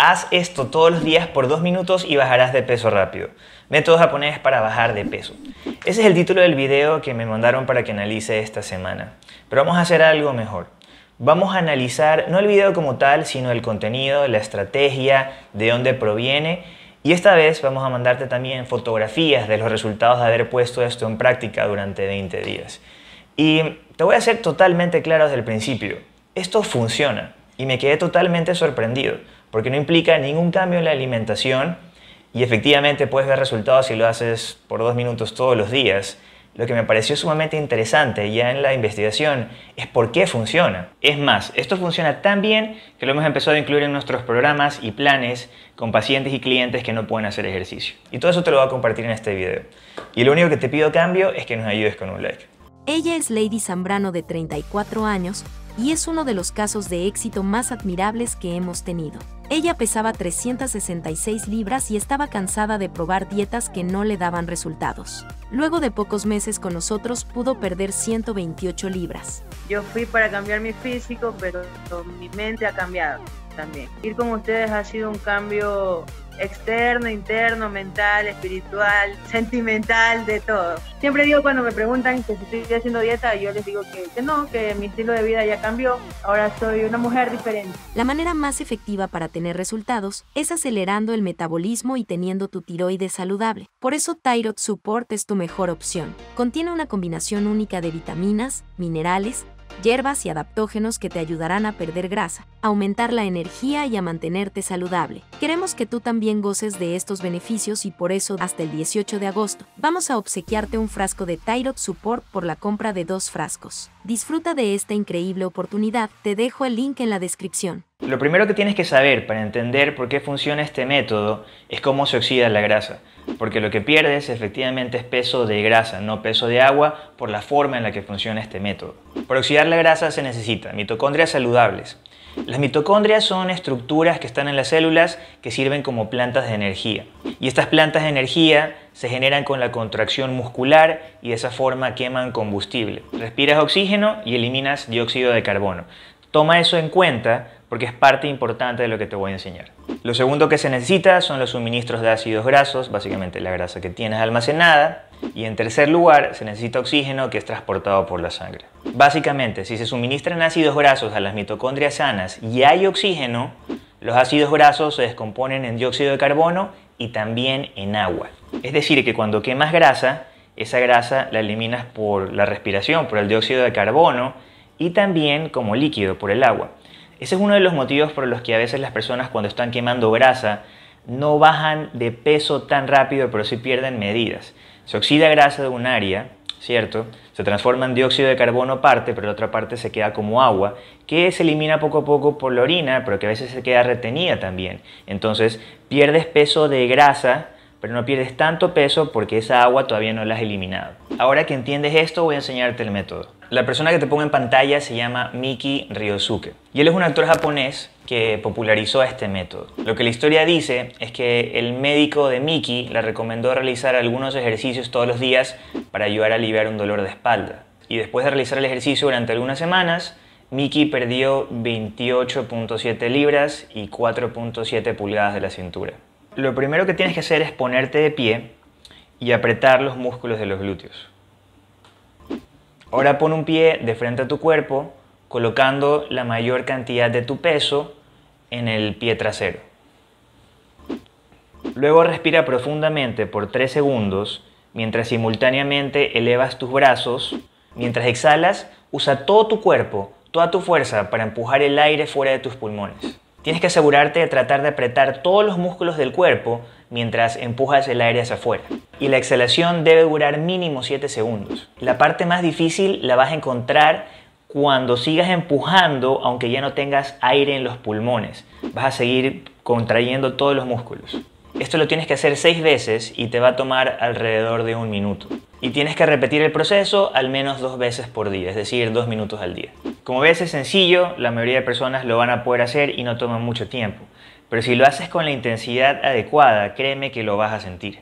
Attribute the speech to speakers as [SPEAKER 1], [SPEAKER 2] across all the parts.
[SPEAKER 1] Haz esto todos los días por 2 minutos y bajarás de peso rápido. Método japonés para bajar de peso. Ese es el título del video que me mandaron para que analice esta semana. Pero vamos a hacer algo mejor. Vamos a analizar no el video como tal, sino el contenido, la estrategia, de dónde proviene. Y esta vez vamos a mandarte también fotografías de los resultados de haber puesto esto en práctica durante 20 días. Y te voy a ser totalmente claro desde el principio. Esto funciona y me quedé totalmente sorprendido porque no implica ningún cambio en la alimentación y efectivamente puedes ver resultados si lo haces por 2 minutos todos los días. Lo que me pareció sumamente interesante ya en la investigación es por qué funciona. Es más, esto funciona tan bien que lo hemos empezado a incluir en nuestros programas y planes con pacientes y clientes que no pueden hacer ejercicio. Y todo eso te lo voy a compartir en este video. Y lo único que te pido a cambio es que nos ayudes con un like.
[SPEAKER 2] Ella es Lady Zambrano, de 34 años, y es uno de los casos de éxito más admirables que hemos tenido. Ella pesaba 366 libras y estaba cansada de probar dietas que no le daban resultados. Luego de pocos meses con nosotros pudo perder 128 libras.
[SPEAKER 3] Yo fui para cambiar mi físico, pero mi mente ha cambiado también. Ir con ustedes ha sido un cambio externo, interno, mental, espiritual, sentimental, de todo. Siempre digo cuando me preguntan que si estoy haciendo dieta, yo les digo que no, que mi estilo de vida ya cambió. Ahora soy una mujer diferente.
[SPEAKER 2] La manera más efectiva para tener resultados es acelerando el metabolismo y teniendo tu tiroides saludable. Por eso Thyroid Support es tu mejor opción. Contiene una combinación única de vitaminas, minerales, hierbas y adaptógenos que te ayudarán a perder grasa, a aumentar la energía y a mantenerte saludable. Queremos que tú también goces de estos beneficios y por eso hasta el 18 de agosto vamos a obsequiarte un frasco de Thyroid Support por la compra de 2 frascos. Disfruta de esta increíble oportunidad, te dejo el link en la descripción.
[SPEAKER 1] Lo primero que tienes que saber para entender por qué funciona este método es cómo se oxida la grasa. Porque lo que pierdes efectivamente es peso de grasa, no peso de agua, por la forma en la que funciona este método. Para oxidar la grasa se necesitan mitocondrias saludables. Las mitocondrias son estructuras que están en las células que sirven como plantas de energía. Y estas plantas de energía se generan con la contracción muscular y de esa forma queman combustible. Respiras oxígeno y eliminas dióxido de carbono. Toma eso en cuenta porque es parte importante de lo que te voy a enseñar. Lo segundo que se necesita son los suministros de ácidos grasos, básicamente la grasa que tienes almacenada. Y en tercer lugar, se necesita oxígeno que es transportado por la sangre. Básicamente, si se suministran ácidos grasos a las mitocondrias sanas y hay oxígeno, los ácidos grasos se descomponen en dióxido de carbono y también en agua. Es decir, que cuando quemas grasa, esa grasa la eliminas por la respiración, por el dióxido de carbono y también como líquido, por el agua. Ese es uno de los motivos por los que a veces las personas cuando están quemando grasa no bajan de peso tan rápido, pero sí pierden medidas. Se oxida grasa de un área, ¿cierto? Se transforma en dióxido de carbono parte, pero la otra parte se queda como agua, que se elimina poco a poco por la orina, pero que a veces se queda retenida también. Entonces pierdes peso de grasa, pero no pierdes tanto peso porque esa agua todavía no la has eliminado. Ahora que entiendes esto, voy a enseñarte el método. La persona que te pongo en pantalla se llama Miki Ryosuke y él es un actor japonés que popularizó este método. Lo que la historia dice es que el médico de Miki le recomendó realizar algunos ejercicios todos los días para ayudar a aliviar un dolor de espalda. Y después de realizar el ejercicio durante algunas semanas, Miki perdió 28.7 libras y 4.7 pulgadas de la cintura. Lo primero que tienes que hacer es ponerte de pie y apretar los músculos de los glúteos. Ahora pon un pie de frente a tu cuerpo, colocando la mayor cantidad de tu peso en el pie trasero. Luego respira profundamente por 3 segundos, mientras simultáneamente elevas tus brazos. Mientras exhalas, usa todo tu cuerpo, toda tu fuerza para empujar el aire fuera de tus pulmones. Tienes que asegurarte de tratar de apretar todos los músculos del cuerpo mientras empujas el aire hacia afuera. Y la exhalación debe durar mínimo 7 segundos. La parte más difícil la vas a encontrar cuando sigas empujando, aunque ya no tengas aire en los pulmones. Vas a seguir contrayendo todos los músculos. Esto lo tienes que hacer 6 veces y te va a tomar alrededor de 1 minuto. Y tienes que repetir el proceso al menos 2 veces por día, es decir, 2 minutos al día. Como ves, es sencillo, la mayoría de personas lo van a poder hacer y no toma mucho tiempo. Pero si lo haces con la intensidad adecuada, créeme que lo vas a sentir.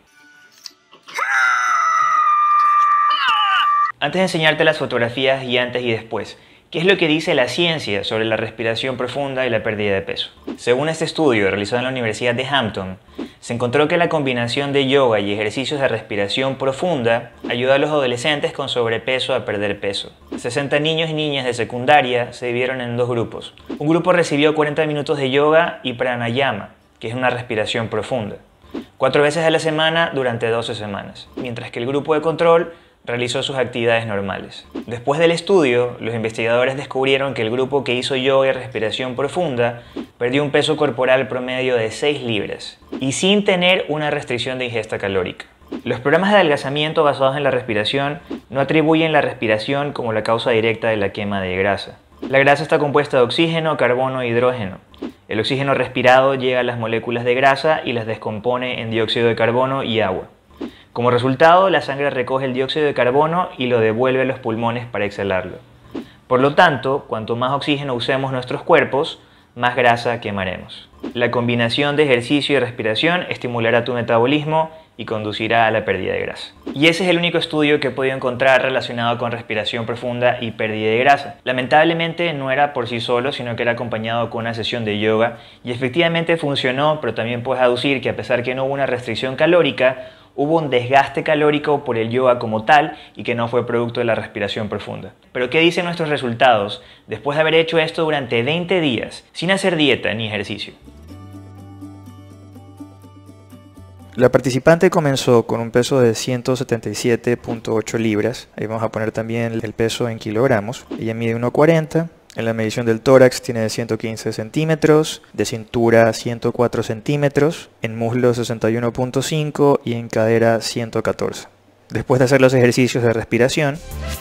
[SPEAKER 1] Antes de enseñarte las fotografías y antes y después, ¿Qué es lo que dice la ciencia sobre la respiración profunda y la pérdida de peso? Según este estudio realizado en la Universidad de Hampton, se encontró que la combinación de yoga y ejercicios de respiración profunda ayuda a los adolescentes con sobrepeso a perder peso. 60 niños y niñas de secundaria se dividieron en dos grupos. Un grupo recibió 40 minutos de yoga y pranayama, que es una respiración profunda, 4 veces a la semana durante 12 semanas, mientras que el grupo de control realizó sus actividades normales. Después del estudio, los investigadores descubrieron que el grupo que hizo yoga y respiración profunda perdió un peso corporal promedio de 6 libras y sin tener una restricción de ingesta calórica. Los programas de adelgazamiento basados en la respiración no atribuyen la respiración como la causa directa de la quema de grasa. La grasa está compuesta de oxígeno, carbono e hidrógeno. El oxígeno respirado llega a las moléculas de grasa y las descompone en dióxido de carbono y agua. Como resultado, la sangre recoge el dióxido de carbono y lo devuelve a los pulmones para exhalarlo. Por lo tanto, cuanto más oxígeno usemos nuestros cuerpos, más grasa quemaremos. La combinación de ejercicio y respiración estimulará tu metabolismo y conducirá a la pérdida de grasa. Y ese es el único estudio que he podido encontrar relacionado con respiración profunda y pérdida de grasa. Lamentablemente no era por sí solo, sino que era acompañado con una sesión de yoga y efectivamente funcionó, pero también puedes aducir que a pesar que no hubo una restricción calórica, hubo un desgaste calórico por el yoga como tal y que no fue producto de la respiración profunda. Pero ¿qué dicen nuestros resultados después de haber hecho esto durante 20 días sin hacer dieta ni ejercicio?
[SPEAKER 4] La participante comenzó con un peso de 177.8 libras. Ahí vamos a poner también el peso en kilogramos. Ella mide 1,40. En la medición del tórax tiene 115 centímetros, de cintura 104 centímetros, en muslo 61.5 y en cadera 114. Después de hacer los ejercicios de respiración,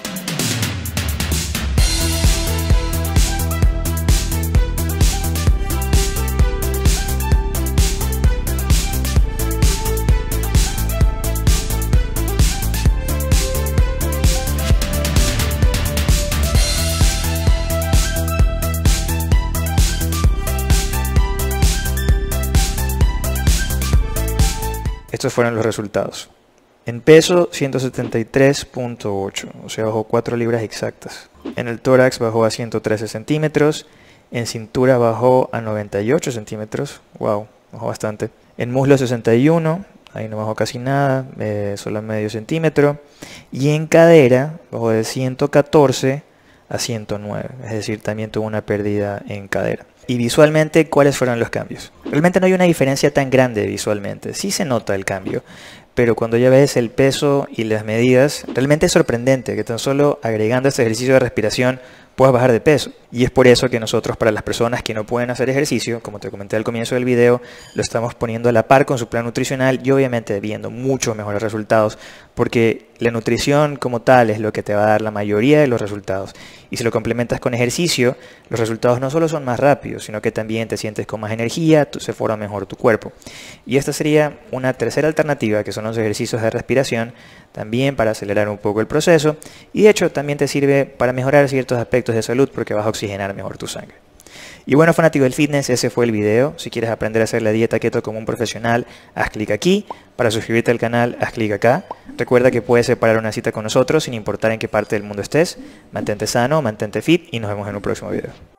[SPEAKER 4] estos fueron los resultados. En peso 173.8, o sea bajó 4 libras exactas. En el tórax bajó a 113 centímetros, en cintura bajó a 98 centímetros, wow, bajó bastante. En muslo 61, ahí no bajó casi nada, solo medio centímetro. Y en cadera bajó de 114 a 109, es decir, también tuvo una pérdida en cadera. Y visualmente, ¿cuáles fueron los cambios? Realmente no hay una diferencia tan grande visualmente, sí se nota el cambio, pero cuando ya ves el peso y las medidas, realmente es sorprendente que tan solo agregando este ejercicio de respiración puedas bajar de peso. Y es por eso que nosotros, para las personas que no pueden hacer ejercicio, como te comenté al comienzo del video, lo estamos poniendo a la par con su plan nutricional y obviamente viendo muchos mejores resultados, porque la nutrición como tal es lo que te va a dar la mayoría de los resultados. Y si lo complementas con ejercicio, los resultados no solo son más rápidos, sino que también te sientes con más energía, se forma mejor tu cuerpo. Y esta sería una tercera alternativa, que son los ejercicios de respiración, también para acelerar un poco el proceso, y de hecho también te sirve para mejorar ciertos aspectos de salud porque vas a oxigenar mejor tu sangre. Y bueno, fanático del fitness, ese fue el video. Si quieres aprender a hacer la dieta keto como un profesional, haz clic aquí. Para suscribirte al canal, haz clic acá. Recuerda que puedes separar una cita con nosotros sin importar en qué parte del mundo estés. Mantente sano, mantente fit y nos vemos en un próximo video.